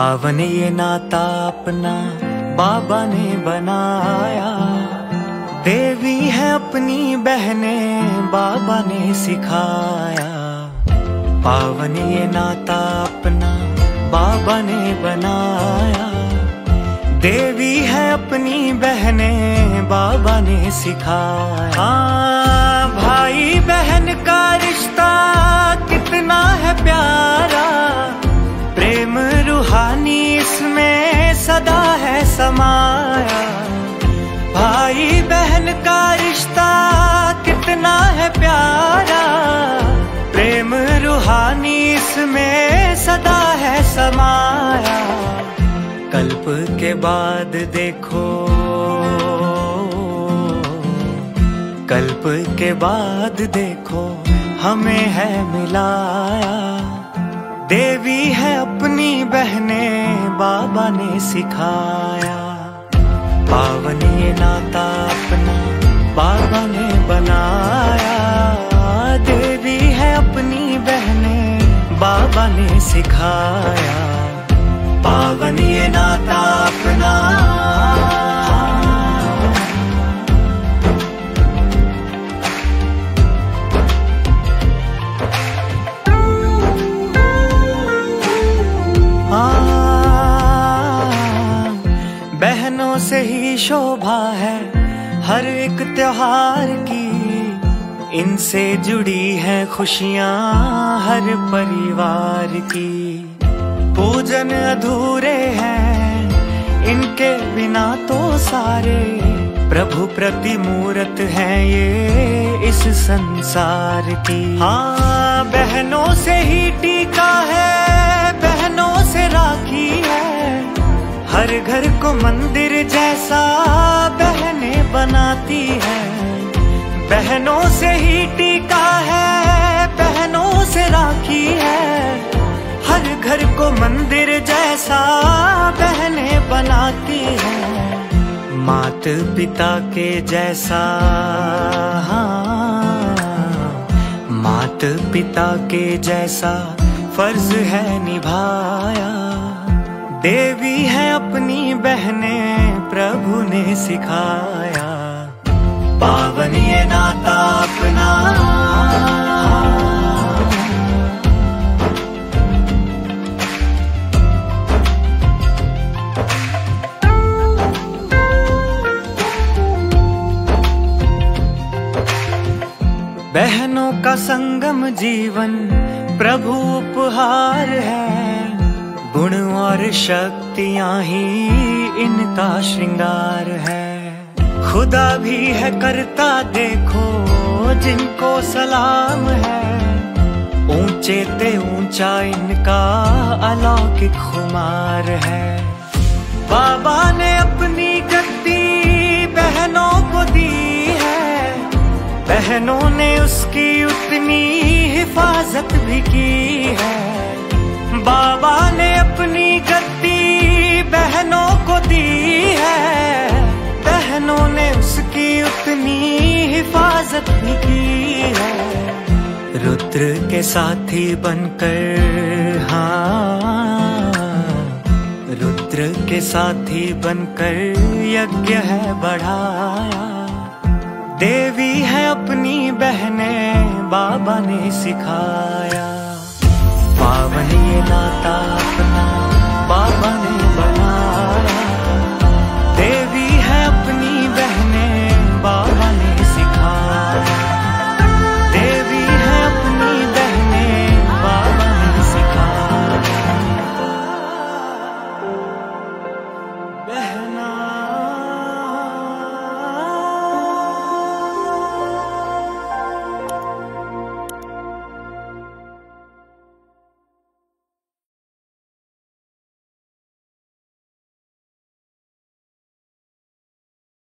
पावन ये नाता अपना बाबा ने बनाया। देवी है अपनी बहनें बाबा ने सिखाया। पावन ये नाता अपना बाबा ने बनाया। देवी है अपनी बहनें बाबा ने सिखाया। भाई बहन का रिश्ता कितना है प्यारा, प्रेम रूहानी इसमें सदा है समाया। भाई बहन का रिश्ता कितना है प्यारा, प्रेम रूहानी इसमें सदा है समाया। कल्प के बाद देखो, कल्प के बाद देखो हमें है मिलाया। देवी है अपनी बहनें बाबा ने सिखाया। पावन ये नाता अपना बाबा ने बनाया। देवी है अपनी बहनें बाबा ने सिखाया। पावन ये नाता अपना। बहनों से ही शोभा है हर एक त्योहार की। इनसे जुड़ी है खुशियाँ हर परिवार की। पूजन अधूरे हैं इनके बिना तो सारे। प्रभु प्रतिमूर्त हैं ये इस संसार की। हाँ, बहनों से ही टीका है, बहनों से राखी है। हर घर को मंदिर जैसा बहनें बनाती है। बहनों से ही टीका है, बहनों से राखी है। हर घर को मंदिर जैसा बहनें बनाती हैं। मात पिता के जैसा, हाँ, मात पिता के जैसा फर्ज है निभाया। देवी है अपनी बहनें प्रभु ने सिखाया। पावन ये नाता अपना। बहनों का संगम जीवन प्रभु उपहार है। गुण और शक्तियाँ ही इनका श्रृंगार है। खुदा भी है करता देखो जिनको सलाम है। ऊंचे ते ऊंचा इनका अलौकिक खुमार है। बाबा ने अपनी गद्दी बहनों को दी है। बहनों ने उसकी उतनी हिफाजत भी की है। बाबा ने अपनी गद्दी बहनों को दी है। बहनों ने उसकी उतनी हिफाजत भी की है। रुद्र के साथी बनकर, हाँ, रुद्र के साथी बनकर यज्ञ है बढ़ाया। देवी है अपनी बहनें बाबा ने सिखाया।